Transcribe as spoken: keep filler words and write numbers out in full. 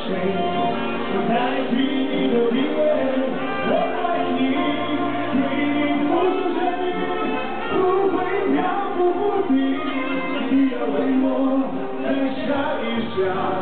谁代替你的地位？我爱你，对你付出真心，不会漂浮不定。不要为我再傻一下。